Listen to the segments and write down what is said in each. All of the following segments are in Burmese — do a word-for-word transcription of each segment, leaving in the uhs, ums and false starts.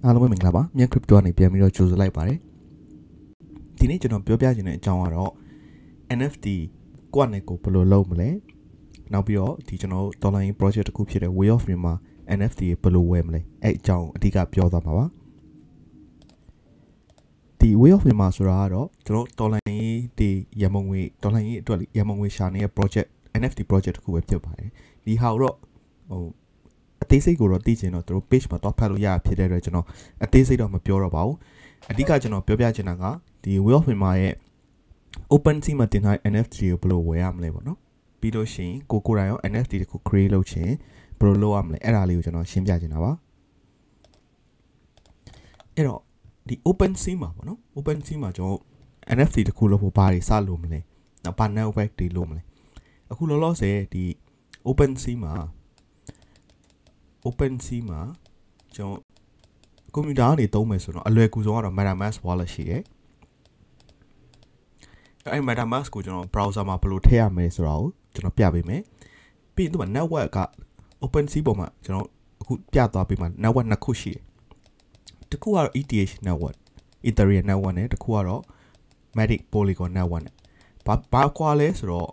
အားလုံးပဲမင်္ဂလာပါမြန် crypto ကနေပြန်ပြီးတော့ကြိုဆိုလိုက်ပါတယ်ဒီနေ့ကျွန်တော်ပြောပြချင်တဲ့အကြောင်းကတော့ N F T ကိုယ့်အနေကိုဘယ်လိုလုပ်မလဲနောက်ပြီးတော့ဒီကျွန်တော်ဒေါ်လာရင်း project တစ်ခုဖြစ်တဲ့ Will of Myanmar N F T ဘယ်လိုဝယ်မလဲအဲ့အကြောင်းအဓိကပြောသွားမှာပါဒီ Will of Myanmar ဆိုတာကတော့ကျွန်တော်ဒေါ်လာရင်းဒီရမုံငွေဒေါ်လာရင်းအတွက်ရမုံငွေရှာနေတဲ့ project N F T project တစ်ခုပဲဖြစ်ပါတယ်ဒီဟာတော့ဟိုအသေးစိတ်ကိုတော့သိချင်တော့တို့ page မှာတော့ဖတ်လို့ရဖြစ်တဲ့အတွက်ကျွန်တော်အသေးစိတ်တော့မပြောတော့ပါဘူးအဓိကကျွန်တော်ပြောပြချင်တာကဒီ Will of Myanmar ရဲ့ Opensea မှာတင်ထားတဲ့ N F T ကိုဘယ်လိုဝယ်ရမလဲပေါ့နော်ပြီးလို့ရှိရင်ကိုကိုယ်တိုင်ရော N F T တခု create လုပ်ချင်ဘယ်လိုလုပ်ရမလဲအဲ့ဒါလေးကိုကျွန်တော်ရှင်းပြချင်တာပါအဲ့တော့ဒီ Opensea မှာပေါ့နော် Opensea မှာကျွန်တော် N F T တခုလုပ်ဖို့ဘာတွေစလို့မလဲနောက်ဘာ network တွေလုပ်မလဲအခုလောလောဆယ်ဒီ Opensea မှာ Opensea မှာကျွန်တော်ကွန်ပျူတာကနေသုံးမယ်ဆိုတော့အလွယ်ကူဆုံးကတော့ MetaMask wallet ရှိတယ်အဲ့ MetaMask ကိုကျွန်တော် browser မှာဘယ်လိုထည့်ရမလဲဆိုတာကိုကျွန်တော်ပြပေးမယ်ပြီးရင်ဒီမှာ network က Opensea ပေါ်မှာကျွန်တော်အခုပြသွားပြီးမှ network နှစ်ခုရှိတယ်တစ်ခုကတော့ E T H network Ethereum network နဲ့တစ်ခုကတော့ Matic Polygon network နဲ့ဘာဘာကွာလဲဆိုတော့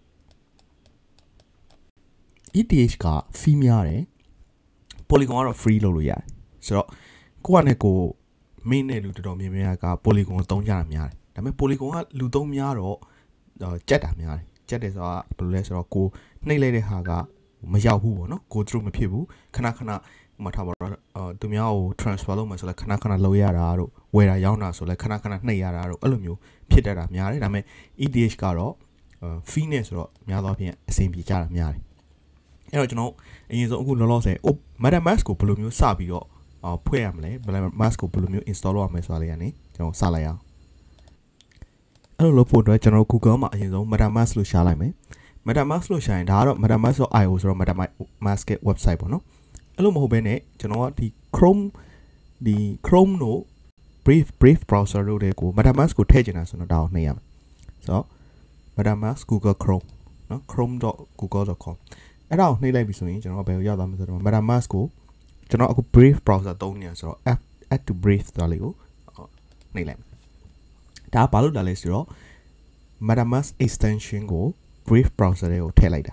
E T H က fee များတယ် Polygon ကတော့ free လုပ်လို့ရတယ်ဆိုတော့ကိုကနဲ့ကိုမင်းနဲ့လူတော်တော်များများက Polygon ကိုသုံးကြတာများတယ်ဒါပေမဲ့ Polygon ကလူသုံးများတော့ကြက်တာများတယ်ကြက်တယ်ဆိုတာဘယ်လိုလဲဆိုတော့ကိုနှိပ်လိုက်တဲ့ဟာကမရောက်ဘူးပေါ့နော်ကိုသူတို့မဖြစ်ဘူးခဏခဏမထားပါတော့သူများကို transfer လုပ်မှဆိုလဲခဏခဏလုပ်ရတာတို့ဝယ်တာရောင်းတာဆိုလဲခဏခဏနှိပ်ရတာတို့အဲ့လိုမျိုးဖြစ်တတ်တာများတယ်ဒါပေမဲ့ E T H ကတော့ fee နဲ့ဆိုတော့များသောအားဖြင့်အဆင်ပြေကြတာများတယ်အဲ့တော့ကျွန်တော်အရင်ဆုံးအခုလောလောဆယ် MetaMask ကိုဘယ်လိုမျိုးစပြီးတော့ဖွဲ့ရမလဲ MetaMask ကိုဘယ်လိုမျိုး install လုပ်ရမလဲဆိုတာလေးကနေကျွန်တော်စလိုက်အောင်အဲ့လိုလုပ်ဖို့အတွက်ကျွန်တော် Google မှာအရင်ဆုံး MetaMask လို့ရှာလိုက်မယ် MetaMask လို့ရှာရင်ဒါကတော့ metamask.io ဆိုတော့ MetaMask ရဲ့ website ပေါ့နော်အဲ့လိုမဟုတ်ဘဲနဲ့ကျွန်တော်ကဒီ Chrome ဒီ Chrome တို့ Brave Brave browser တို့တွေကို MetaMask ကိုထည့်ချင်တာဆိုတော့ဒါကိုနှိပ်ရမယ်ဆိုတော့ MetaMask Google Chrome နော် chrome dot google dot com အဲ့ဒါကိုနှိပ်လိုက်ပြီဆိုရင်ကျွန်တော်ဘယ်ကိုရောက်သွားမလဲဆိုတော့ MetaMask ကိုကျွန်တော်အခု Brave browser သုံးနေရဆိုတော့ add to Brave ဆိုတာလေးကိုနှိပ်လိုက်မယ်ဒါဘာလို့လဲလဲဆိုတော့ MetaMask extension ကို Brave browser တွေကိုထည့်လိုက်တာ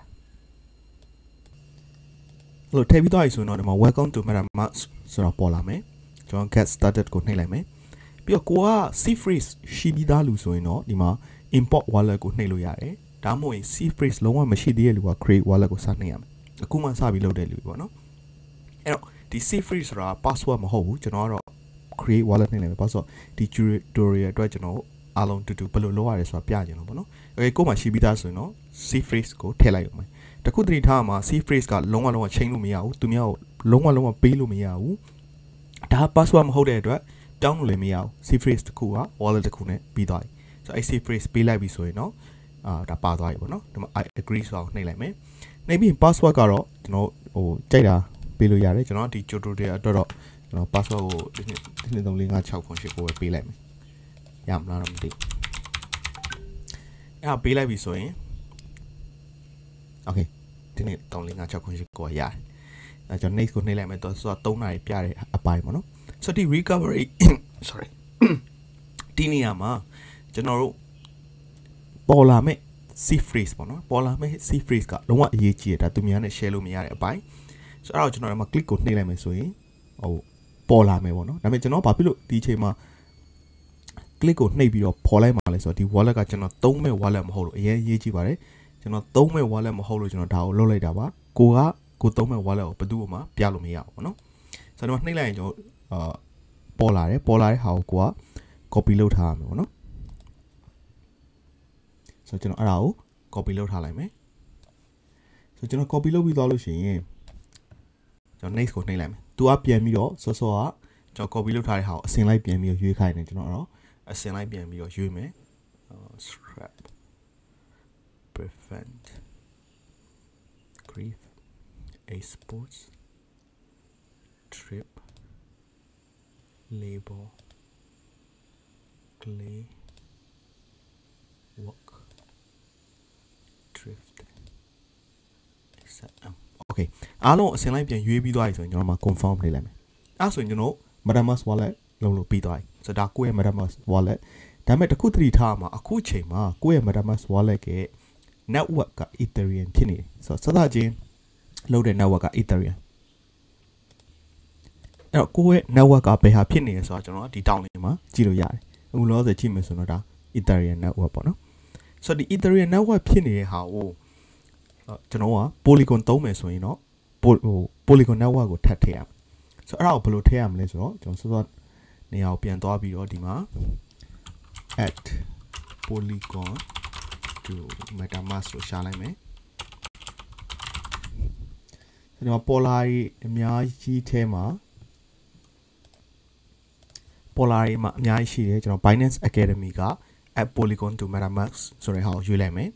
အဲ့လိုထည့်ပြီးသွားပြီဆိုရင်တော့ဒီမှာ welcome to MetaMask ဆိုတော့ပေါ်လာမယ်ကျွန်တော် get started ကိုနှိပ်လိုက်မယ်ပြီးတော့ကိုက C phrase ရှိပြီးသားလူဆိုရင်တော့ဒီမှာ import wallet ကိုနှိပ်လို့ရတယ်ဒါမှမဟုတ်ရင် C phrase လုံးဝမရှိသေးတဲ့လူက create wallet ကိုစနှိပ်ရမယ်အခုမှစပြီးလုပ်တဲ့လူပေါ့နော်အဲ့တော့ဒီ C phrase ဆိုတာ password မဟုတ်ဘူးကျွန်တော်ကတော့ create wallet နှိပ်လိုက်မယ် password ဒီ tutorial အတွက်ကျွန်တော်အားလုံးတူတူဘယ်လိုလုပ်ရလဲဆိုတာပြကြအောင်ပေါ့နော် okay ကိုမှရှိပြီးသားဆိုရင်တော့ C phrase ကိုထည့်လိုက်ရမယ်တခုတတိထားမှာ C phrase ကလုံးဝလုံးဝ change လို့မရဘူးသူများကိုလုံးဝလုံးဝပေးလို့မရဘူးဒါ password မဟုတ်တဲ့အတွက်တောင်းလို့လည်းမရဘူး C phrase တခုက wallet တခုနဲ့ပြီးသွားပြီဆိုတော့အဲ့ C phrase ပေးလိုက်ပြီဆိုရင်တော့အာဒါပါသွားပြီပေါ့နော်ဒီမှာ I agree ဆိုတော့နှိပ်လိုက်မယ်နှိပ်ပြီး password ကတော့ကျွန်တော်ဟိုကြိုက်တာပေးလို့ရတယ်ကျွန်တော်ဒီ tutorial အတွက်တော့ကျွန်တော် password ကိုဒီနေ့သုံးလေးငါးခြောက်ခုရှစ်ကိုပဲပေးလိုက်မယ်ရမလားတော့မသိဘူးအဲ့ဒါပေးလိုက်ပြီဆိုရင် okay ဒီနေ့သုံးလေးငါးခြောက်ခုရှစ်ကိုရတယ်အဲကျွန်တော် next ကိုနှိပ်လိုက်မယ်တော့ဆိုတော့သုံးနာရီပြတဲ့အပိုင်းပေါ့နော်ဆိုတော့ဒီ recovery sorry ဒီနေရာမှာကျွန်တော်တို့ပေါ်လာမဲ့ C phrase ပေါ့နော်ပေါ်လာမဲ့ C phrase ကလုံးဝအရေးကြီးတယ်ဒါသူများနဲ့ share လို့မရတဲ့အပိုင်းဆိုတော့ကျွန်တော်ဒီမှာ click ကိုနှိပ်လိုက်မယ်ဆိုရင်ဟိုပေါ်လာမယ်ပေါ့နော်ဒါပေမဲ့ကျွန်တော်ဘာဖြစ်လို့ဒီအချိန်မှာ click ကိုနှိပ်ပြီးတော့ပေါ်လိုက်မှာလဲဆိုတော့ဒီ wallet ကကျွန်တော်သုံးမဲ့ wallet မဟုတ်လို့အရင်ရေးကြည့်ပါတယ်ကျွန်တော်သုံးမဲ့ wallet မဟုတ်လို့ကျွန်တော်ဒါကိုလုပ်လိုက်တာပါကိုကကိုသုံးမဲ့ wallet ကိုဘယ်သူ့မှပြလို့မရဘူးပေါ့နော်ဆိုတော့ဒီမှာနှိပ်လိုက်ရင်ကျွန်တော်အာပေါ်လာတယ်ပေါ်လာတဲ့ဟာကိုကိုက copy လုပ်ထားရမယ်ပေါ့နော်ဆိုတော့ကျွန်တော်အဲ့ဒါကို copy လုပ်ထားလိုက်မယ်ဆိုတော့ကျွန်တော် copy လုပ်ပြီးသွားလို့ရှိရင်ကျွန်တော် next ကိုနှိပ်လိုက်မယ်သူကပြန်ပြီးတော့စောစောကကျွန်တော် copy လုပ်ထားတဲ့ဟာကိုအစင်လိုက်ပြန်ပြီးတော့ရွေးခိုင်းတယ်ကျွန်တော်တော့အစင်လိုက်ပြန်ပြီးတော့ရွေးမယ် scrap prevent grief exports trip label clay work drift okay အားလုံးအစင်လိုက်ပြန်ရွေးပြီးသွားပြီဆိုရင်ကျွန်တော်မှာ confirm နှိပ်လိုက်မယ်အဲ့ဆိုရင်ကျွန်တော် MetaMask wallet လုံးလို့ပြီးသွားပြီဆိုတော့ဒါကိုယ့်ရဲ့ MetaMask wallet ဒါပေမဲ့တစ်ခုသတိထားမှာအခုချိန်မှာကိုယ့်ရဲ့ MetaMask wallet က network က Ethereum ဖြစ်နေတယ်ဆိုတော့စသချင်းလုပ်တဲ့ network က Ethereum အဲ့တော့ကိုယ့်ရဲ့ network ကဘယ်ဟာဖြစ်နေလဲဆိုတော့ကျွန်တော်ဒီတောင်းလေးမှာကြည့်လို့ရတယ်အခုလောဆယ်ကြည့်မယ်ဆိုတော့ဒါ Ethereum network ပေါ့နော်ဆိုတော့ဒီ Ethereum network ဖြစ်နေတဲ့ဟာကိုကျွန်တော်က Polygon သုံးမယ်ဆိုရင်တော့ဟို Polygon network ကိုထပ်ထည့်ရမယ်ဆိုတော့အဲ့ဒါကိုဘယ်လိုထည့်ရမလဲဆိုတော့ကျွန်တော်စောစောနေရာကိုပြန်သွားပြီးတော့ဒီမှာ add Polygon to MetaMask ကိုရှာလိုက်မယ်ဒီမှာ Polar အများကြီးထဲမှာ Polar မှာအများကြီးရှိတယ်ကျွန်တော် Binance Academy က add Polygon to MetaMask ဆိုတဲ့ဟာကိုရွေးလိုက်မယ်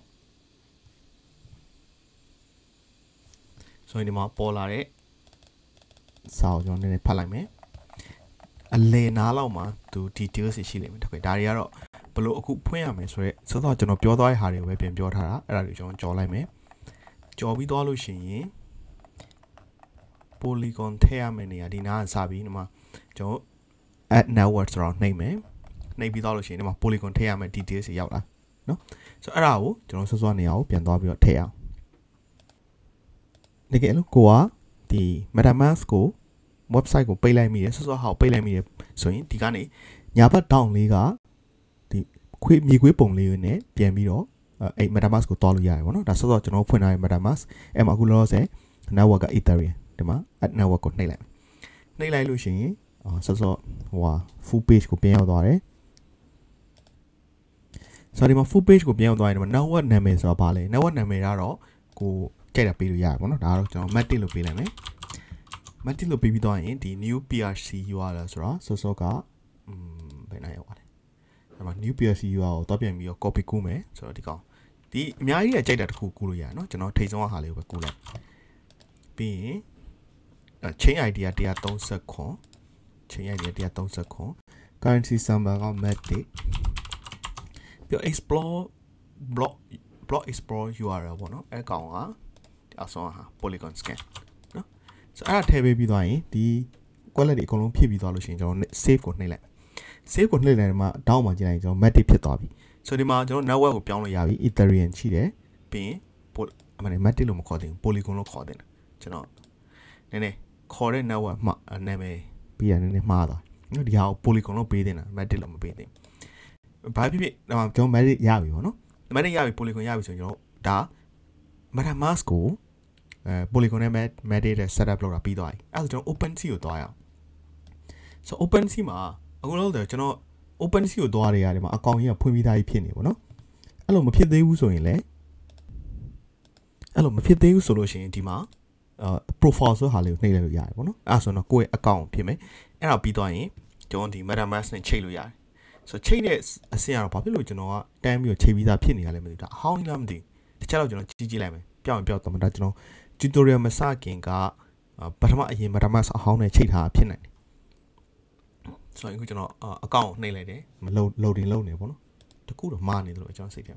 ဆိုရင်ဒီမှာပေါ်လာတဲ့စာကိုကျွန်တော်နည်းနည်းဖတ်လိုက်မယ်အလဲနားလောက်မှာသူ details ရှိလိမ့်မယ်တကယ်ဒါတွေကတော့ဘယ်လိုအခုဖွင့်ရမယ်ဆိုတော့ဆိုတော့ကျွန်တော်ပြောသွားတဲ့ဟာတွေပဲပြန်ပြောထားတာအဲ့ဒါတွေကျွန်တော်ကြော်လိုက်မယ်ကြော်ပြီးသွားလို့ရှိရင် Polygon ထည့်ရမယ့်နေရာဒီနားကစပြီးဒီမှာကျွန်တော် add network ဆိုတော့နှိပ်မယ်နှိပ်ပြီးသွားလို့ရှိရင်ဒီမှာ Polygon ထည့်ရမယ့် details တွေရောက်လာနော်ဆိုတော့အဲ့ဒါကိုကျွန်တော်စောစောနေရာကိုပြန်သွားပြီးတော့ထည့်အောင်တကယ်လို့ကိုကဒီ MetaMask ကို website ကိုပိတ်လိုက်မိတယ်ဆော့ဆော့ဟာပိတ်လိုက်မိတယ်ဆိုရင်ဒီကနေညာဘက် down လေးကဒီခွေးမြေခွေးပုံလေးနဲ့ပြန်ပြီးတော့အဲ့ MetaMask ကိုတွားလို့ရတယ်ပေါ့နော်ဒါဆော့ဆော့ကျွန်တော်ဖွင့်ထားတဲ့ MetaMask အဲ့မှာအခုလောလောဆယ် network က Ethereum ဒီမှာ add network ကိုနှိပ်လိုက်နှိပ်လိုက်လို့ရှိရင်ဆော့ဆော့ဟိုဟာ full page ကိုပြန်ရောက်သွားတယ်ဆိုတော့ဒီမှာ full page ကိုပြန်ရောက်သွားရင်ဒီမှာ network နာမည်ဆိုတာဘာလဲ network နာမည်ကတော့ကိုကြိုက်တာပေးလို့ရတယ်ပေါ့နော်ဒါတော့ကျွန်တော် matic လို့ပေးလိုက်မယ် matic လို့ပေးပြီးသွားရင်ဒီ new พี อาร์ ซี ยู อาร์ แอล ဆိုတာစောစောကอืมဘယ်နိုင်ရောက်ပါလဲဒါမှ new พี อาร์ ซี ยู อาร์ ကိုတော့ပြန်ပြီးတော့ copy ကူးမယ်ဆိုတော့ဒီကောင်ဒီအများကြီးကြိုက်တာတစ်ခုကူးလို့ရတယ်နော်ကျွန်တော်ထိတ်ဆုံးဟာလေးကိုပဲကူးလိုက်ပြီးရင် chain ไอ ดี one thirty-nine chain ไอ ดี one thirty-nine currency symbol က matic ပြီးတော့ explore block block explore ยู อาร์ แอล ပေါ့နော်အဲ့ကောင်ကဒီအဆောင်ဟာ Polygon scan နော်ဆိုအဲ့ဒါထည့်ပေးပြီးသွားရင်ဒီ quality အကုန်လုံးဖြည့်ပြီးသွားလို့ရှိရင်ကျွန်တော် save ကိုနှိပ်လိုက် save ကိုနှိပ်လိုက်မှာတောင်းမှကြည့်လိုက်ကျွန်တော် matic ဖြစ်သွားပြီဆိုဒီမှာကျွန်တော် network ကိုပြောင်းလို့ရပြီ Ethereum ရှိတယ်ပြီးရင်အမှန်တည်း matic လို့မခေါ်သေးဘူး Polygon လို့ခေါ်တယ်ကျွန်တော်နည်းနည်းခေါ်တဲ့ network မှနာမည်ပြီးရနည်းနည်းမှားသွားနော်ဒီဟာကို Polygon လို့ပေးတင်တာ matic လို့မပေးသေးဘူးဘာဖြစ်ဖြစ်ကျွန်တော် matic ရပြီပေါ့နော်matic ရပြီ Polygon ရပြီဆိုရင်ကျွန်တော်ဒါ MetaMask ကိုအဲ Polygon နဲ့ matic တဲ့ setup လုပ်တာပြီးသွားပြီအဲ့ဒါဆိုကျွန်တော် Opensea ကိုတွားရအောင်ဆို Opensea မှာအခုလို့တော့ကျွန်တော် Opensea ကိုတွားရရတယ်မှာအကောင့်ကြီးကဖွင့်ပြီးသားကြီးဖြစ်နေပေါ့နော်အဲ့လိုမဖြစ်သေးဘူးဆိုရင်လည်းအဲ့လိုမဖြစ်သေးဘူးဆိုလို့ရှိရင်ဒီမှာအာ profile ဆိုဟာလေးကိုနှိပ်လိုက်လို့ရတယ်ပေါ့နော်အဲ့ဒါဆိုတော့ကိုယ့်ရဲ့ account ဖြစ်မယ်အဲ့ဒါပြီးသွားရင်ကျွန်တော်ဒီ MetaMask နဲ့ချိန်လို့ရတယ်ဆိုချိန်တဲ့အဆင့်ကတော့ဘာဖြစ်လို့ကျွန်တော်ကတန်းပြီးတော့ချိန်ပြီးသားဖြစ်နေရလဲမသိဘူးဒါအဟောင်းကြီးလားမသိဘူးတခြားတော့ကျွန်တော်ကြည့်ကြည့်လိုက်မယ်ပြောင်းပြောင်းတော့ဒါကျွန်တော် tutorial မစခင်ကပထမအရင် MetaMask အဟောင်းနဲ့ချိန်ထားဖြစ်နိုင်တယ်ဆိုရင်အခုကျွန်တော် account ကိုနှိပ်လိုက်တယ်မ load loading လုပ်နေပေါ့နော်တခုတော့မှားနေတယ်လို့ကျွန်တော်စိတ်ထဲ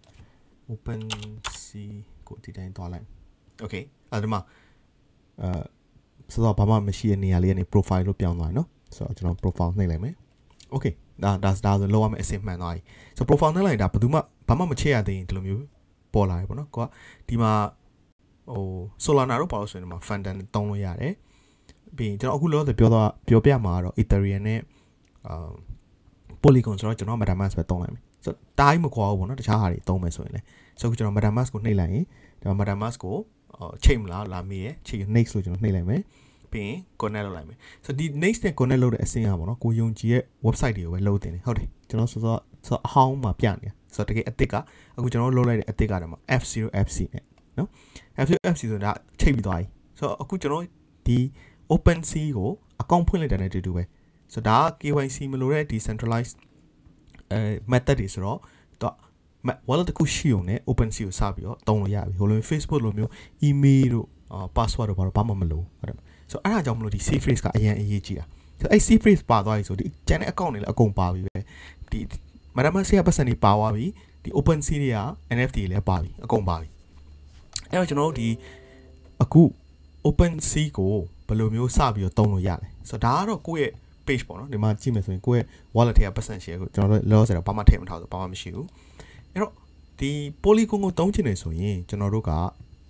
Opensea ကိုဒီတိုင်းသွားလိုက် okay အဲ့ဒီမှာအဲဆိုတော့ဘာမှမရှိတဲ့နေရာလေးကနေ profile လို့ပြောင်းသွားတယ်နော်ဆိုတော့ကျွန်တော် profile နှိပ်လိုက်မယ် okay ဒါဒါဒါဆိုလောက်ရမယ့်အဆင့်မှန်သွားပြီဆို profile နှိပ်လိုက်တာဘယ်သူမှဘာမှမချက်ရသေးရင်ဒီလိုမျိုးပေါ်လာတယ်ပေါ့နော်ကိုကဒီမှာဟို Solana တို့ပါလို့ဆိုရင်ဒီမှာ Funding သုံးလို့ရတယ်ပြီးရင်ကျွန်တော်အခုလောလောဆယ်ပြောတော့ပြောပြမှာကတော့ Ethereum နဲ့အာ Polygon ဆိုတော့ကျွန်တော် MetaMask ပဲသုံးလိုက်မယ်ဆိုတော့တားကြီးမကွာဘူးပေါ့နော်တခြားဟာတွေသုံးမယ်ဆိုရင်လည်းဆိုတော့ကျွန်တော် MetaMask ကိုနှိပ်လိုက်ရင်ဒီမှာ MetaMask ကိုချိန်မလားလာမေးရချိန် next လို့ကျွန်တော်နှိပ်လိုက်မယ်ပြီးရင် connect လုပ်လိုက်မယ်ဆိုတော့ဒီ next နဲ့ connect လုပ်တဲ့အဆင့်ကပေါ့နော်ကိုယုံကြည်ရဲ့ website တွေကိုပဲလုပ်တင်တယ်ဟုတ်တယ်ကျွန်တော်ဆိုတော့ဆိုတော့အဟောင်းမှာပြနေဆိုတော့တကယ်အစ်စ်ကအခုကျွန်တော်လုပ်လိုက်တဲ့အစ်စ်ကတည်းက F zero F C နဲ့နော် F zero F C ဆိုတာချိန်ပြီးသွားပြီဆိုတော့အခုကျွန်တော်ဒီ Opensea ကို account ဖွင့်လိုက်တဲ့တူတူပဲဆိုတော့ဒါ K Y C မလိုတဲ့ decentralized အဲ method တွေဆိုတော့တော့ wallet တစ်ခုရှိုံနဲ့ Opensea ကိုစပြီးတော့တုံးလို့ရပြီဟိုလို Facebook လိုမျိုး email တို့ password တို့ဘာလို့ဘာမှမလိုဟုတ်တယ်ဆိုတော့အဲ့ဒါကြောင့်မလို့ဒီ safe phrase ကအရင်အရေးကြီးတာဆိုတော့အဲ့ safe phrase ပါသွားပြီဆိုဒီ channel account တွေလည်းအကုန်ပါပြီပဲဒီ MetaMask ရဲ့ပတ်စံတွေပါသွားပြီဒီ Opensea တွေက N F T တွေလည်းပါပြီအကုန်ပါပြီအဲ့တော့ကျွန်တော်တို့ဒီအခု Opensea ကိုဘယ်လိုမျိုးစပြီးတော့တုံးလို့ရလဲဆိုတော့ဒါကတော့ကိုယ့်ရဲ့ page ပေါ့နော်ဒီမှာကြည့်မယ်ဆိုရင်ကိုယ့်ရဲ့ wallet ထဲက percent share ကိုကျွန်တော်တို့ loss ဆိုတော့ဘာမှထည့်မထားဆိုဘာမှမရှိဘူးအဲ့တော့ဒီ Polygon ကိုသုံးချင်နေဆိုရင်ကျွန်တော်တို့က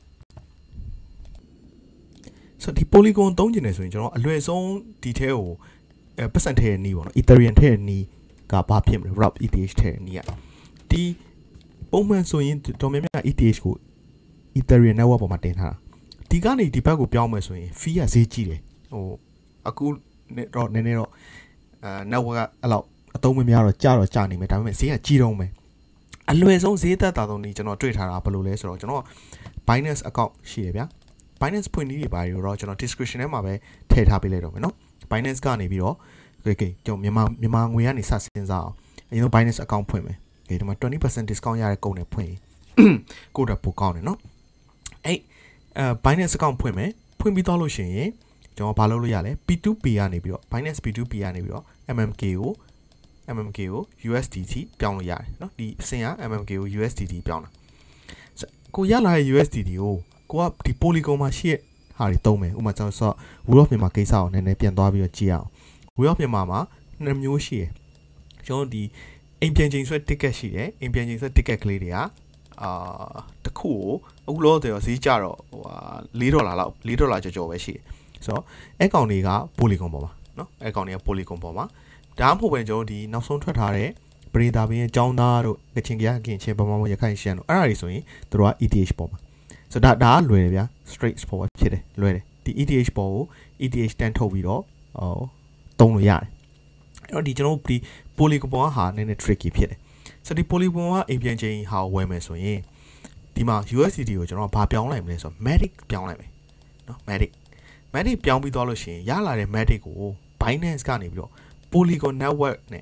ဆိုဒီ Polygon သုံးချင်နေဆိုရင်ကျွန်တော်အလွယ်ဆုံးဒီထဲကိုအဲ percent ထည့်ရနီးပေါ့နော် Ethereum ထည့်ရနီးကဘာဖြစ်မလဲ Wrap အီ တီ အေইচ ထည့်ရနီးอ่ะဒီပုံမှန်ဆိုရင်တော်များများ အီ တီ အေইচ ကို Ethereum network ပေါ်မှာတင်ထားတာဒီကနေဒီဘက်ကိုပြောင်းမယ်ဆိုရင် fee ကဈေးကြီးတယ်ဟိုအခုတော့နည်းနည်းတော့အဲ network ကအဲ့လောက်အသုံးမများတော့ကြာတော့ကြာနေမယ်ဒါပေမဲ့ဈေးကကြီးတော့မယ်အလွယ်ဆုံးဈေးသက်သာဆုံးဒီကျွန်တော်တွေ့ထားတာဘယ်လိုလဲဆိုတော့ကျွန်တော် Binance account ရှိတယ်ဗျာ Binance ဖွင့်နည်းတွေပါရောတော့ကျွန်တော် description ထဲမှာပဲထည့်ထားပေးလိုက်တော့မယ်နော် Binance ကနေပြီးတော့ okay okay ကျွန်တော်မြန်မာမြန်မာငွေကနေစစဉ်းစားအောင်အရင်ဆုံး Binance account ဖွင့်မယ် okay ဒီမှာ twenty percent discount ရတဲ့ကုန်တွေဖွင့်ကိုတော့ပိုကောင်းတယ်နော်အဲ့အဲ Binance account ဖွင့်မယ်ဖွင့်ပြီးတော့လို့ရှိရင်ကျွန်တော်ဘာလုပ်လို့ရလဲ P two P ကနေပြီးတော့ Binance P two P ကနေပြီးတော့ M M K ကို M M K ကို U S D T ပြောင်းလို့ရတယ်เนาะဒီအစင်က M M K ကို U S D T ပြောင်းတာကိုရလာတဲ့ U S D T ကိုကိုကဒီ Polygon မှာရှိတဲ့ဟာတွေသုံးမယ်ဥပမာကျွန်တော်ဆို Will of Myanmar ကိစ္စကိုနည်းနည်းပြန်သွားပြီးတော့ကြည့်အောင် Will of Myanmar မှာနှစ်မျိုးရှိတယ်ကျွန်တော်ဒီအိမ်ပြန်ချိန်ဆွဲ ticket ရှိတယ်အိမ်ပြန်ချိန်ဆွဲ ticket ကလေးတွေကအာတခုကိုအခုလောတယ်ဈေးကြတော့ဟိုဟာfourဒေါ်လာလောက်fourဒေါ်လာကျော်ကျော်ပဲရှိတယ်ဆိုတော့အဲ့ကောင်တွေက Polygon ပေါ်မှာเนาะအဲ့ကောင်တွေက Polygon ပေါ်မှာဒါမှမဟုတ်ပဲကျွန်တော်ဒီနောက်ဆုံးထွက်ထားတဲ့ပရိသတ်ဘင်းအကြောင်းသားတို့ကချင်ကြရခင်ချင်းပမာမရခိုင်ရှန်တို့အဲ့ဒါတွေဆိုရင်တို့က E T H ပေါ်မှာဆိုတော့ဒါဒါကလွယ်တယ်ဗျာ straight forward ဖြစ်တယ်လွယ်တယ်ဒီ E T H ပေါ်ကို E T H တန်းထုတ်ပြီးတော့ဟောသုံးလို့ရတယ်အဲ့တော့ဒီကျွန်တော်ဒီ Polygon ပေါ်ကဟာနည်းနည်း tricky ဖြစ်တယ်ဆိုတော့ဒီ Polygon ကအိမ်ပြန်ချင်းဟာဝယ်မယ်ဆိုရင်ဒီမှာ U S D T ကိုကျွန်တော်ဘာပြောင်းလိုက်မလဲဆိုတော့ Matic ပြောင်းလိုက်မယ်နော် Matic Matic ပြောင်းပြီးသွားလို့ရှိရင်ရလာတဲ့ Matic ကို Binance ကနေပြီးတော့ Polygon network နဲ့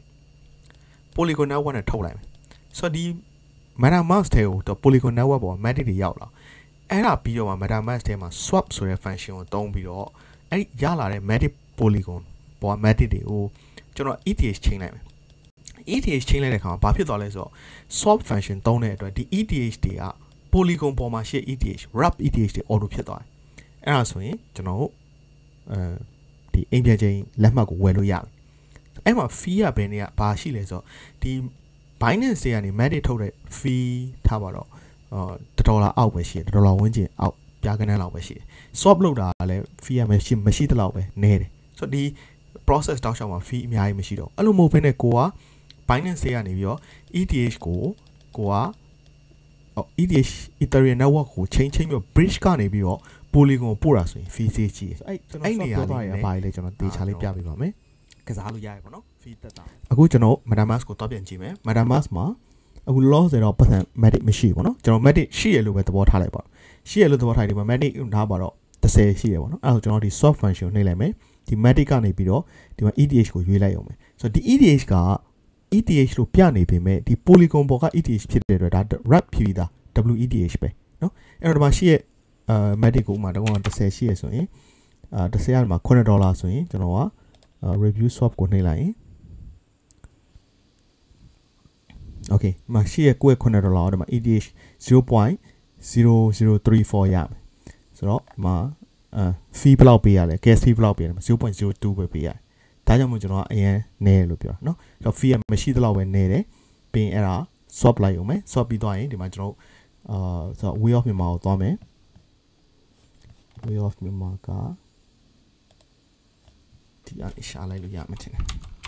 Polygon network နဲ့ထုတ်လိုက်မယ်ဆိုတော့ဒီ MetaMask ထဲကိုတော့ Polygon network ပေါ်မှာ Matic တွေရောက်လာအဲ့ဒါပြီးတော့မှ MetaMask ထဲမှာ swap ဆိုတဲ့ function ကိုသုံးပြီးတော့အဲ့ရလာတဲ့ Matic Polygon ပေါ် Matic တွေကိုကျွန်တော် E T H ချိန်လိုက်မယ် E T H ချိန်လိုက်တဲ့အခါမှာဘာဖြစ်သွားလဲဆိုတော့ swap function သုံးတဲ့အတွက်ဒီ E T H တွေက Polygon ပေါ်မှာရှိ E T H wrap E T H တွေ auto ဖြစ်သွားတယ်အဲ့ဒါဆိုရင်ကျွန်တော်အဲဒီအိမ်ပြန်ချိန်လက်မှတ်ကိုဝယ်လို့ရတယ်အဲ့မှာ fee ကဘယ်နေရဘာရှိလဲဆိုတော့ဒီ Binance တွေကနေ Matic ထုတ်တဲ့ fee ထားပါတော့အော်ဒေါ်လာအောက်ပဲရှိတယ်ဒေါ်လာဝန်းကျင်အောက်ပြားကနန်းလောက်ပဲရှိတယ် swap လုပ်တာလည်း fee ကမရှိမရှိတလောက်ပဲနည်းတယ်ဆိုတော့ဒီ process တောက်လျှောက်မှာ fee အများကြီးမရှိတော့အဲ့လိုမဟုတ်ဘဲနဲ့ကိုက Binance တွေကနေပြီးတော့ E T H ကိုကိုက E T H Ethereum network ကိုချိန်ချိန်ပြီး bridge ကနေပြီးတော့ Polygon ပို့တာဆိုရင် fee ဈေးကြီးတယ်အဲ့ကျွန်တော်အဲ့နေရာလေးအပိုင်းလေးကျွန်တော်တေချာလေးပြပေးပါမယ်ကစားလို့ရရပါတော့ fee တက်တာအခုကျွန်တော် MetaMask ကိုတော့ပြန်ကြည့်မယ် MetaMask မှာအခု loss တွေတော့ပတ်စံ Matic မရှိဘူးเนาะကျွန်တော် Matic ရှိရလို့ပဲသဘောထားလိုက်ပါရှိရလို့သဘောထားဒီမှာ Matic ထားပါတော့thirtyရှိရပါတော့အဲ့ဒါဆိုကျွန်တော်ဒီ swap function နှိပ်လိုက်မယ်ဒီ Matic ကနေပြီးတော့ဒီမှာ E T H ကိုရွေးလိုက်အောင်မယ်ဆိုတော့ဒီ E T H က E T H လို့ပြနေပေမဲ့ဒီ Polygon ပေါ်က E T H ဖြစ်တဲ့အတွက်ဒါ wrap ဖြစ်ပြီးသား W E T H ပဲเนาะအဲ့တော့ဒီမှာရှိရအာ Matic ကိုဥမာတော့thirtyရှိရဆိုရင်အာthirtyရမှာnineဒေါ်လာဆိုရင်ကျွန်တော်က review swap ကိုနှိပ်လိုက်ရင် okay မှာရှိရကိုယ့်nineဒေါ်လာတော့ဒီမှာ E T H zero point zero zero three four ရမယ်ဆိုတော့မှာအာ fee ဘယ်လောက်ပေးရလဲ gas fee ဘယ်လောက်ပေးရလဲ zero point zero two ပဲပေးရတယ်ဒါကြောင့်မို့ကျွန်တော်အရင်နည်းလို့ပြောတာเนาะဆိုတော့ fee မရှိသလောက်ပဲနည်းတယ်ပြီးရင်အဲ့ဒါ swap လိုက်အောင်မယ် swap ပြီးသွားရင်ဒီမှာကျွန်တော်အာဆိုတော့ Will of Myanmar ကိုသွားမယ် Will of Myanmar ကဒီအရှာလိုက်လို့ရမှာတင်တယ်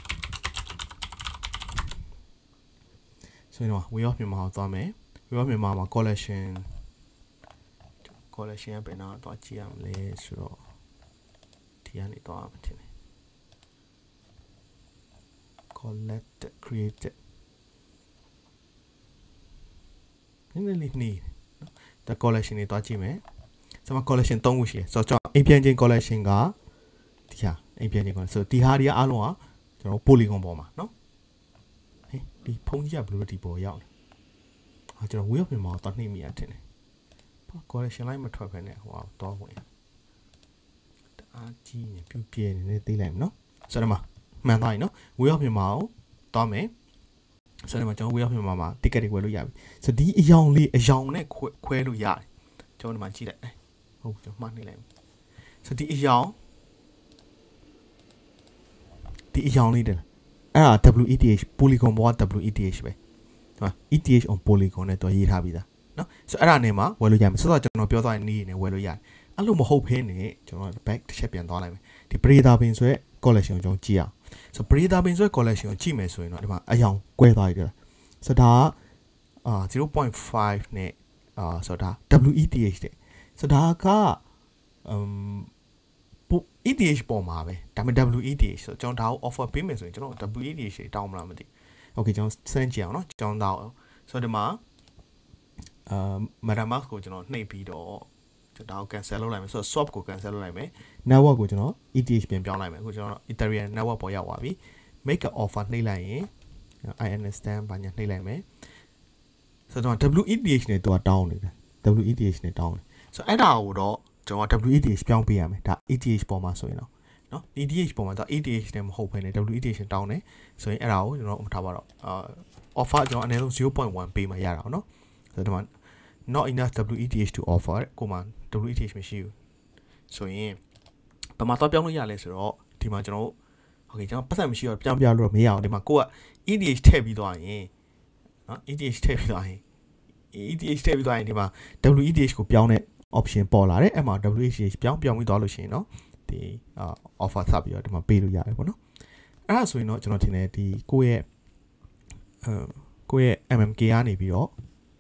ဆိုတော့ Will of Myanmar ကိုသွားမယ် Will of Myanmar မှာ collection collection ကဘယ်နာတော့ကြည့်ရမလဲဆိုတော့ဒီကနေတော့မှာတင်တယ် collect created နည်းနည်းလေးနေနော်ဒါ collection တွေတော့ကြည့်မယ်ဆိုတော့ collection သုံးခုရှိတယ်ဆိုတော့ကျွန်တော်အိမ်ပြန်ချင်း collection ကဒီဟာအိမ်ပြန်ချင်း collection ဆိုဒီဟာတွေကအားလုံးကကျွန်တော် Polygon ပေါ်မှာနော်ဟေးဒီဖုန်းကြီးကဘယ်လိုဒီပေါ်ရောက်လဲဟာကျွန်တော် Will of Myanmar တော့နှိမ့်မိရတင်တယ်ဘာ collection လိုက်မထွက်ခဲနဲ့ဟိုတော့ဝင်အားကြီးနေပြပြနေနေသေးလိုက်မနော်ဆိုတော့မှမှန်သွားပြီနော် Will of Myanmar ကိုတောင်းမယ်ဆိုတော့ကျွန်တော် Will of Myanmar မှာ ticket တွေဝယ်လို့ရပြီဆိုဒီအယောင်လေးအယောင်နဲ့ခွဲလို့ရတယ်ကျွန်တော်ဒီမှာကြည့်လိုက်ဟုတ်ကျွန်တော်မှတ်နေလိုက်ဆိုဒီအယောင်ဒီဒီအယောင်လေးတယ်အဲ့ဒါ W E T H Polygon ဘော W E T H ပဲဒီမှာ E T H on Polygon နဲ့တော့ရေးထားပြီးသားနော်ဆိုအဲ့ဒါနဲ့မှဝယ်လို့ရမယ်ဆိုတော့ကျွန်တော်ပြောသွားတဲ့နည်းနဲ့ဝယ်လို့ရတယ်အဲ့လိုမဟုတ်ဘဲနဲ့ကျွန်တော် back တစ်ချက်ပြန်သွားလိုက်မယ်ဒီ Breather Bin ဆိုရဲ collection ကိုကျွန်တော်ကြည့်အောင်ဆို Breather Bin ဆိုရဲ collection ကိုကြည့်မယ်ဆိုရင်တော့ဒီမှာအယောင်ကွဲသွားပြီကြလားဆိုတော့ဒါကအာ zero point five နဲ့အာဆိုတော့ဒါ W E T H တဲ့ဆိုတော့ဒါကအမ် E T H ပေါ်မှာပဲဒါပေမဲ့ W E T H ဆိုကျွန်တော်ဒါကို offer ပေးမယ်ဆိုရင်ကျွန်တော် W E T H တောင်းမလားမသိโอเคကျွန်တော်စမ်းကြည့်အောင်เนาะကျွန်တော်တော့ဆိုတော့ဒီမှာအာ MetaMask ကိုကျွန်တော်နှိပ်ပြီးတော့ကျွန်တော် cancel လုပ်လိုက်မယ်ဆိုတော့ swap ကို cancel လုပ်လိုက်မယ် network ကိုကျွန်တော် E T H ပြန်ပြောင်းလိုက်မယ်အခုကျွန်တော် Ethereum network ပေါ်ရောက်သွားပြီ make an offer နှိပ်လိုက်ရင် I understand ဘာညာနှိပ်လိုက်မယ်ဆိုတော့ W E T H နဲ့သူကတောင်းနေတယ် W E T H နဲ့တောင်းတယ်ဆိုတော့အဲ့ဒါကိုတော့ကျွန်တော် W E T H ပြောင်းပေးရမယ်ဒါ E T H ပေါ်မှာဆိုရင်တော့เนาะ E T H ပေါ်မှာတော့ E T H နဲ့မဟုတ်ဘဲနဲ့ W E T H တောင်းတယ်ဆိုရင်အဲ့ဒါကိုကျွန်တော်ထားပါတော့အာ offer ကျွန်တော်အနည်းဆုံး zero point one ပေးမှရတာเนาะဆိုတော့ဒီမှာ not enough W E T H to offer ကိုမှ W E T H မရှိဘူးဆိုရင်ဘာမှတော့ပြောင်းလို့ရလဲဆိုတော့ဒီမှာကျွန်တော်โอเคကျွန်တော်ပတ်သက်မရှိတော့ပြောင်းပြလို့မရအောင်ဒီမှာကိုက E T H ထည့်ပြီးသွားရင်เนาะ E T H ထည့်ပြီးသွားရင် E T H ထည့်ပြီးသွားရင်ဒီမှာ W E T H ကိုပြောင်းတဲ့ option ပေါ်လာတယ်အဲ့မှာ W E T H ပြောင်းပြောင်းပြီးသွားလို့ရှိရင်เนาะဒီအာ offer ဆက်ပြီးတော့ဒီမှာပေးလို့ရတယ်ပေါ့နော်အဲ့ဒါဆိုရင်တော့ကျွန်တော်ထင်တယ်ဒီကိုယ့်ရဲ့အဲကိုယ့်ရဲ့ M M K ကနေပြီးတော့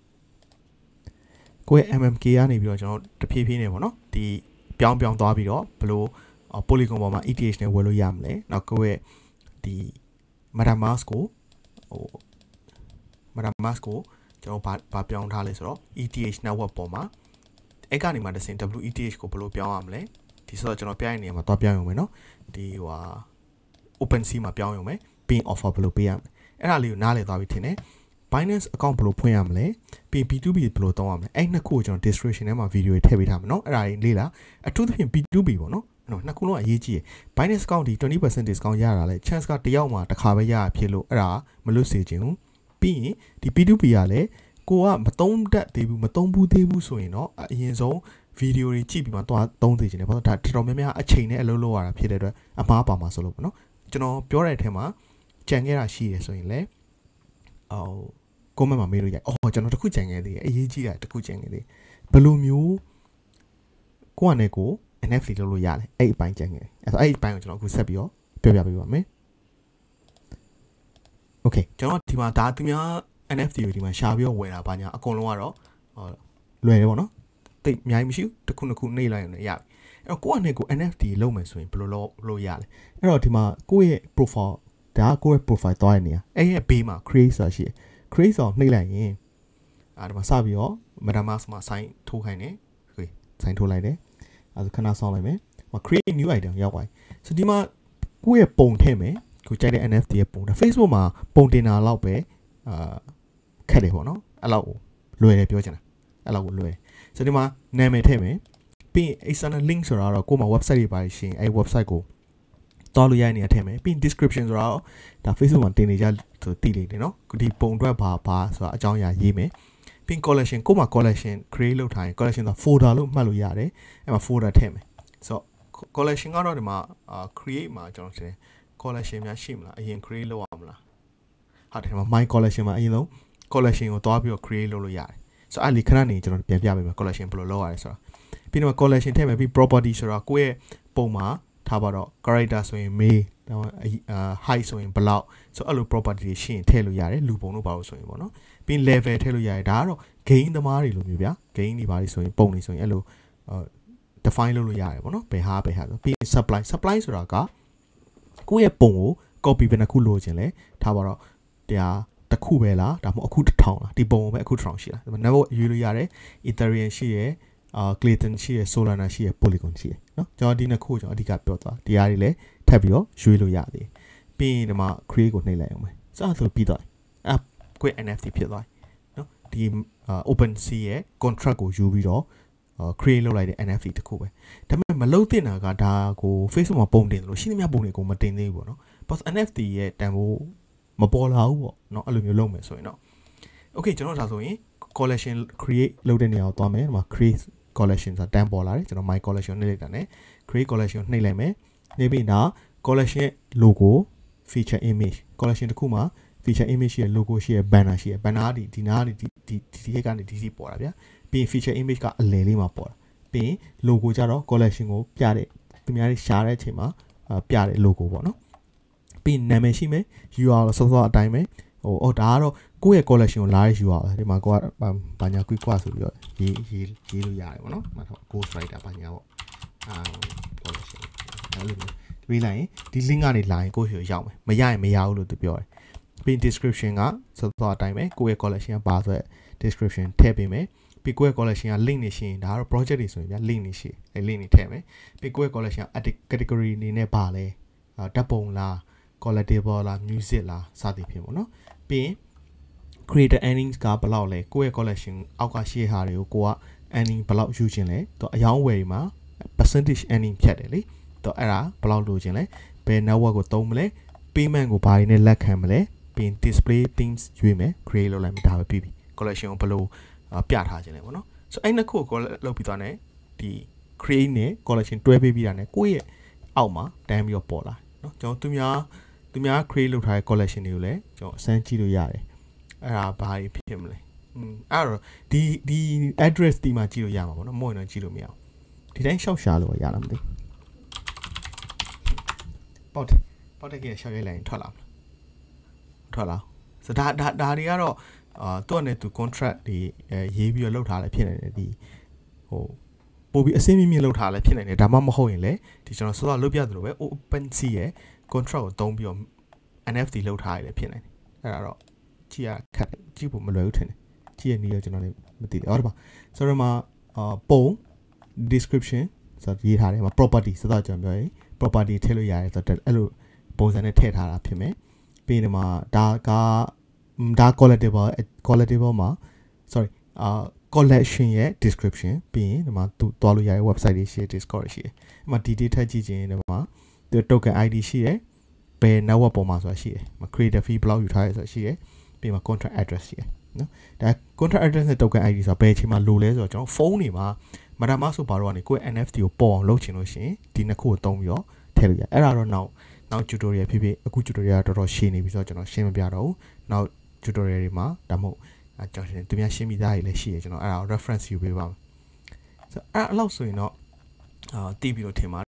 ကိုယ့်ရဲ့ M M K ကနေပြီးတော့ကျွန်တော်တဖြည်းဖြည်းနေပေါ့နော်ဒီပြောင်းပြောင်းသွားပြီးတော့ဘလို့ Polygon ပေါ်မှာ E T H နဲ့ဝယ်လို့ရမလဲနောက်ကိုယ့်ရဲ့ဒီ MetaMask ကိုဟို MetaMask ကိုကျွန်တော်ဘာဘာပြောင်းထားလဲဆိုတော့ E T H network ပေါ်မှာအဲ့ကနေမှတစ်စင် W E T H ကိုဘလို့ပြောင်းရမလဲဒီဆိုတော့ကျွန်တော်ပြရတဲ့နေရာမှာတော့ပြောင်းရုံပဲเนาะဒီဟိုဟာ Opensea မှာပြောင်းရုံပဲပြီး offer ဘယ်လိုပေးရမလဲအဲ့ဒါလေးကိုနားလည်သွားပြီထင်တယ် Binance account ဘယ်လိုဖွင့်ရမလဲပြီး B two B ဘယ်လိုတောင်းရမလဲအဲ့နှစ်ခုကိုကျွန်တော် description ထဲမှာ video တွေထည့်ပေးထားမယ်เนาะအဲ့ဒါလေးလေ့လာအထူးသဖြင့် B two B ပေါ့เนาะနော်နှစ်ခုလုံးအရေးကြီးရယ် Binance account ဒီ twenty percent discount ရတာလဲ chance ကတယောက်မှာတစ်ခါပဲရရဖြစ်လို့အဲ့ဒါမလွတ်စေချင်ဘူးပြီးရင်ဒီ B two B ကလည်းကိုကမသုံးတတ်သေးဘူးမသုံးဘူးသေးဘူးဆိုရင်တော့အရင်ဆုံးဗီဒီယိုတွေကြည့်ပြီးမှတော့သုံးသိချင်တယ်ဘာလို့ဒါတော်တော်များများအချိန်နဲ့အလုပ်လုပ်ရတာဖြစ်တဲ့အတွက်အမှားပါမှာဆိုလို့ပေါ့နော်ကျွန်တော်ပြောတဲ့အထက်မှာကြံခဲ့တာရှိရဆိုရင်လည်းအော် comment မှာမေးလို့ရအော်ကျွန်တော်တခုကြံခဲ့သေးတယ်အရေးကြီးတာတခုကြံခဲ့သေးဘယ်လိုမျိုးကိုယ့်အနေကို N F T လုပ်လို့ရတယ်အဲ့အပိုင်းကြံခဲ့အဲ့တော့အဲ့အပိုင်းကိုကျွန်တော်အခုဆက်ပြီးတော့ပြောပြပေးပါမယ် Okay ကျွန်တော်ဒီမှာဒါသူများ N F T ကိုဒီမှာရှာပြီးတော့ဝယ်တာပါညာအကုန်လုံးကတော့လွယ်တယ်ပေါ့နော်တိတ်အများကြီးမရှိဘူးတစ်ခုနှစ်ခုနှိပ်လိုက်ရင်လည်းရပြီအဲ့တော့ကိုယ့်အနေကို N F T လုပ်မယ်ဆိုရင်ဘယ်လိုလုပ်လို့ရလဲအဲ့တော့ဒီမှာကိုယ့်ရဲ့ profile ဒါကကိုယ့်ရဲ့ profile သွားတဲ့နေရာအဲ့ရဲ့ဘေးမှာ create ဆိုတာရှိတယ် create ဆိုတာနှိပ်လိုက်ရင်အဲ့ဒီမှာစပြီးတော့ MetaMask မှာ sign ထိုးခိုင်းတယ် okay sign ထိုးလိုက်တယ်အဲ့ဒါခဏစောင့်လိုက်မယ်ဟို create new item ရောက်သွားပြီဆိုဒီမှာကိုယ့်ရဲ့ပုံထည့်မယ်ကိုကြိုက်တဲ့ N F T ရဲ့ပုံဒါ Facebook မှာပုံတင်တာလောက်ပဲအာခက်တယ်ပေါ့နော်အဲ့လောက်လွယ်တယ်ပြောချင်တာအဲ့လောက်ကိုလွယ်ဆိုဒီမှာနာမည်ထည့်မယ်ပြီး external link ဆိုတာတော့ကိုယ်မှာ website တွေပါရှင်အဲ့ website ကိုတောက်လို့ရတဲ့နေရာထည့်မယ်ပြီး description ဆိုတာတော့ဒါ Facebook မှာတင်နေကြဆိုတည်နေတယ်နော်ဒီပုံအတွက်ဘာဘာဆိုတာအကြောင်းအရာရေးမယ်ပြီး collection ကိုယ်မှာ collection create လုပ်ထားရင် collection ဆိုတာ folder လို့မှတ်လို့ရတယ်အဲ့မှာ folder ထည့်မယ်ဆိုတော့ collection ကတော့ဒီမှာ create မှာကျွန်တော်ထင် collection များရှိမလားအရင် create လုပ်ရမလားဟာဒီမှာ my collection မှာအရင်ဆုံး collection ကိုတွားပြီးတော့ create လုပ်လို့ရတယ်ဆိုတော့အဲ့ဒီခဏနေကျွန်တော်ပြန်ပြပေးမယ် collection ဘယ်လိုလုပ်ရလဲဆိုတာပြီးတော့ collection ထည့်မယ်ပြီး property ဆိုတာကိုယ့်ရဲ့ပုံမှာထားပါတော့ character ဆိုရင်မေးအာ height ဆိုရင်ဘယ်လောက်ဆိုအဲ့လို property တွေရှင်းထည့်လို့ရတယ်လူပုံတို့ဘာလို့ဆိုရင်ပေါ့နော်ပြီး level ထည့်လို့ရတယ်ဒါကတော့ gain သမားတွေလိုမျိုးဗျာ gain တွေဘာတွေဆိုရင်ပုံတွေဆိုရင်အဲ့လို define လုပ်လို့ရတယ်ပေါ့နော်ဘယ်ဟာဘယ်ဟာဆိုပြီး supply supply ဆိုတာကကိုယ့်ရဲ့ပုံကို copy ပဲတစ်ခုလိုချင်လဲထားပါတော့တရားတစ်ခုပဲလားဒါမှမဟုတ်အခုတစ်ထောင်လားဒီပုံကိုပဲအခုတစ်ထောင်ရှိလားဒီမှာ network ရွေးလို့ရတယ် Ethereum ရှိရယ်အာ Clayton ရှိရယ် Solana ရှိရယ် Polygon ရှိရယ်เนาะကျွန်တော်ဒီနှစ်ခုကျွန်တော်အဓိကပြောသွားဒီအားတွေလည်းထပ်ပြီးတော့ရွေးလို့ရသေးပြီးရင်ဒီမှာ create ကိုနှိပ်လိုက်အောင်မယ်စသဆိုပြီးတော့အဲကိုယ့် N F T ဖြစ်သွားเนาะဒီ Opensea ရဲ့ contract ကိုယူပြီးတော့ create လုပ်လိုက်တဲ့ N F T တခုပဲဒါပေမဲ့မလုပ်တင်တာကဒါကို Facebook မှာပုံတင်တယ်လို့ရှိသမျှပုံတွေကိုမတင်သေးဘူးပေါ့နော် but N F T ရဲ့တန်ဖိုးမပေါ်လာဘူးပေါ့เนาะအဲ့လိုမျိုးလုပ်မယ်ဆိုရင်တော့ okay ကျွန်တော်ဒါဆိုရင် collection create လုပ်တဲ့နေရာကိုသွားမယ်ဒီမှာ create collection ဆိုတာတန်ပေါ်လာတယ်ကျွန်တော် my collection နှိပ်လိုက်တာ ਨੇ create collection နှိပ်လိုက်မယ်နှိပ်ပြီးတော့ collection logo feature image collection တစ်ခုမှာ feature image ရဲ့ logo ရှိရဲ့ banner ရှိရဲ့ banner ဒီဒီနားဒီဒီဒီဒီကနေဒီစီပေါ်တာဗျာပြီးရင် feature image ကအလယ်လေးမှာပေါ်တာပြီးရင် logo ကြတော့ collection ကိုပြတဲ့သူများတွေရှားတဲ့အချိန်မှာပြတဲ့ logo ပေါ့နော်ပြီးရင်နာမည်ရှိမယ် U R L စောစောအတိုင်းပဲဟိုအော်ဒါကတော့ကိုယ့်ရဲ့ collection ကိုလာတဲ့ U R L ဒီမှာကိုကဘာညာ quick ကွာဆိုပြီးတော့ရေးရေးရေးလို့ရတယ်ပေါ့နော်မှတ်ထား ghost writer ဘာညာပေါ့အာ collection အဲ့လိုမျိုးပြီးလိုက်ရင်ဒီ link ကနေလာရင်ကိုယ့်ကိုရောက်မယ်မရရင်မရဘူးလို့သူပြောတယ်ပြီး description ကစောစောအတိုင်းပဲကိုယ့်ရဲ့ collection ကပါဆိုတဲ့ description ထည့်ပေးမယ်ပြီးကိုယ့်ရဲ့ collection က link နေရှင်ဒါကတော့ project တွေဆိုရင်ဗျာ link နေရှင်အဲ link နေထည့်မယ်ပြီးကိုယ့်ရဲ့ collection category အနေနဲ့ပါလဲဓာတ်ပုံလား collectible လား music လားစသည်ဖြင့်ပေါ့နော်ပြီးရင် creator earnings ကဘယ်လောက်လဲကိုယ့်ရဲ့ collection အောက်ကရှိဟာတွေကိုကိုက earning ဘယ်လောက်ယူခြင်းလဲတော့အယောင်းဝယ်မှာ percentage earning ဖြတ်တယ်လေတော့အဲ့ဒါဘယ်လောက်လိုချင်လဲဘယ် network ကိုသုံးမလဲ payment ကိုဘာတွေနဲ့လက်ခံမလဲပြီးရင် display themes ရွေးမယ် create လုပ်လိုက်မယ်ဒါပဲပြီးပြီ collection ကိုဘယ်လိုပြထားခြင်းလဲပေါ့နော်ဆိုအဲ့နှစ်ခုကိုလုပ်ပြီးသွားတယ်ဒီ create နဲ့ collection တွဲပေးပြီးတာ ਨੇ ကိုယ့်ရဲ့အောက်မှာတန်းပြီးတော့ပေါ်လာเนาะကျွန်တော်သူများသူများ create လုပ်ထားတဲ့ collection တွေကိုလည်းကျွန်တော်အစမ်းကြည့်လို့ရတယ်အဲ့ဒါဘာဖြစ်မလဲอืมအဲ့တော့ဒီဒီ address ဒီမှာကြည့်လို့ရမှာပေါ့နော်မဟုတ်ရင်တော့ကြည့်လို့မရအောင်ဒီတိုင်းရှောက်ရှာလို့ရလားမသိပေါ့တယ်ပေါ့တယ်ကရှောက်ရိုက်လိုက်ရင်ထွက်လာမလားထွက်လာဆိုဒါဒါဒါတွေကတော့အာသူ့အနေနဲ့သူ contract တွေရေးပြီးတော့လုပ်ထားလဲဖြစ်နေတယ်ဒီဟိုပို့ပြီးအစင်းမြင့်မြင့်လုပ်ထားလဲဖြစ်နေတယ်ဒါမှမဟုတ်ရင်လေဒီကျွန်တော်စောစောလုပ်ပြသလိုပဲ Opensea ရဲ့ contract ကိုသုံးပြီးတော့ N F T လုပ်ထားရတယ်ဖြစ်နေတယ်အဲ့ဒါတော့ကြည့်ရခက်ကြည့်ဖို့မလွယ်ဘူးထင်တယ်ကြည့်ရနေတော့ကျွန်တော်လည်းမသိဘူးဟုတ်ပါဆိုတော့မှာပုံ description ဆိုတော့ရေးထားတယ်မှာ property ဆိုတော့ကျွန်တော်ပြောရင် property ထည့်လို့ရတယ်ဆိုတော့အဲ့လိုပုံစံနဲ့ထည့်ထားတာဖြစ်မယ်ပြီးရင်မှာဒါကဒါ collectible collectible မှာ sorry အာ collection ရဲ့ description ပြီးရင်ဒီမှာသူတွားလို့ရတဲ့ website တွေရှိတယ် Discord တွေရှိတယ်ဒီမှာ detail ထည့်ကြည့်ခြင်းဒီမှာသူ token I D ရှိတယ်ဘယ် network ပေါ်မှာဆိုတာရှိတယ်မ creator fee ဘယ်လောက်ယူထားရဲဆိုတာရှိတယ်ပြီးမှာ contract address ရှိတယ်နော်ဒါ contract address နဲ့ token I D ဆိုတာဘယ်အချိန်မှာလိုလဲဆိုတော့ကျွန်တော်ဖုန်းတွေမှာမဒါမဆိုပါတော့ကနေကိုယ့် N F T ကိုပေါ်အောင်လုပ်ချင်လို့ရှိရင်ဒီနှစ်ခုကိုသုံးပြီးတော့ထည့်လို့ရအဲ့ဒါတော့နောက်နောက် tutorial ဖြစ်ဖြစ်အခု tutorial တော်တော်ရှင်းနေပြီဆိုတော့ကျွန်တော်ရှင်းမပြတော့ဘူးနောက် tutorial တွေမှာဒါမှမဟုတ်ကျွန်တော်ရှင်းသူများရှင်းပြီးသားတွေလည်းရှိရကျွန်တော်အဲ့ဒါ reference ယူပေးပါမယ်ဆိုတော့အဲ့အလောက်ဆိုရင်တော့အာတီးပြီးတော့ထင်ပါ